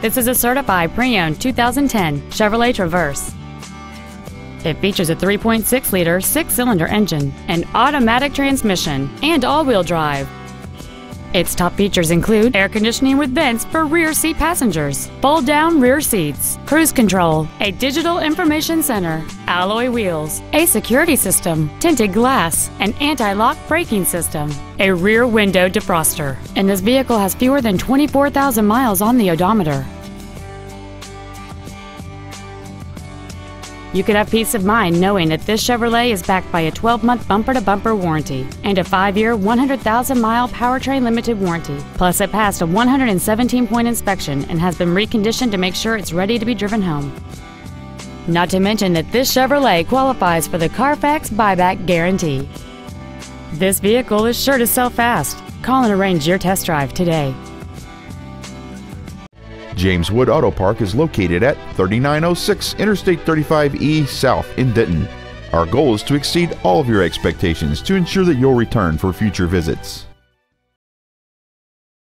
This is a certified pre-owned 2010 Chevrolet Traverse. It features a 3.6-liter six-cylinder engine, an automatic transmission, and all-wheel drive. Its top features include air conditioning with vents for rear seat passengers, fold-down rear seats, cruise control, a digital information center, alloy wheels, a security system, tinted glass, an anti-lock braking system, a rear window defroster, and this vehicle has fewer than 24,000 miles on the odometer. You can have peace of mind knowing that this Chevrolet is backed by a 12-month bumper-to-bumper warranty and a 5-year, 100,000-mile powertrain limited warranty. Plus, it passed a 117-point inspection and has been reconditioned to make sure it's ready to be driven home. Not to mention that this Chevrolet qualifies for the Carfax buyback guarantee. This vehicle is sure to sell fast. Call and arrange your test drive today. James Wood Auto Park is located at 3906 Interstate 35E South in Denton. Our goal is to exceed all of your expectations to ensure that you'll return for future visits.